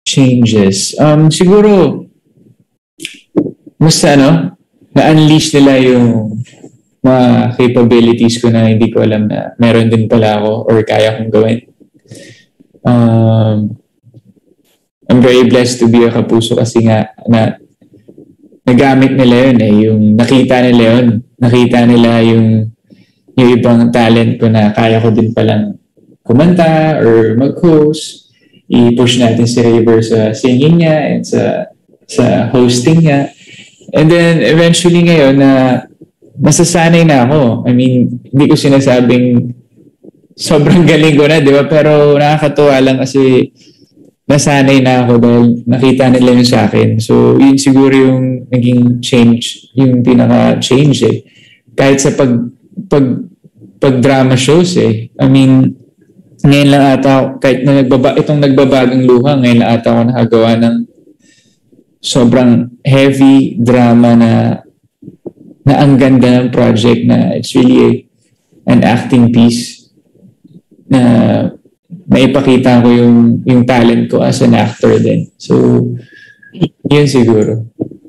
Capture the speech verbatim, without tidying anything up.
changes. Um, siguro, mas ano, na-unleash nila yung mga capabilities ko na hindi ko alam na meron din pala ako or kaya kong gawin. Um, I'm very blessed to be a Kapuso kasi nga na nagamit nila yun eh, yung nakita nila yun. Nakita nila yung, yung ibang talent ko na kaya ko din palang kumanta or mag-host. I-push natin si River sa singing niya and sa sa hosting niya. And then eventually ngayon na masasanay na ako. I mean, hindi ko sinasabing sobrang galing ko na, di ba? Pero nakakatuwa lang kasi nasanay na ako dahil nakita nila yun sa akin. So, yun siguro yung naging change, yung pinaka-change eh. Kahit sa pag, pag, pag-drama shows eh. I mean, ngayon lang ata, kahit na nagbaba, itong nagbabagang luha, ngayon lang ata ako nakagawa ng sobrang heavy drama na na ang ganda ng project na it's really a, an acting piece na naipakita ko yung yung talent ko as an actor din. So, yun siguro.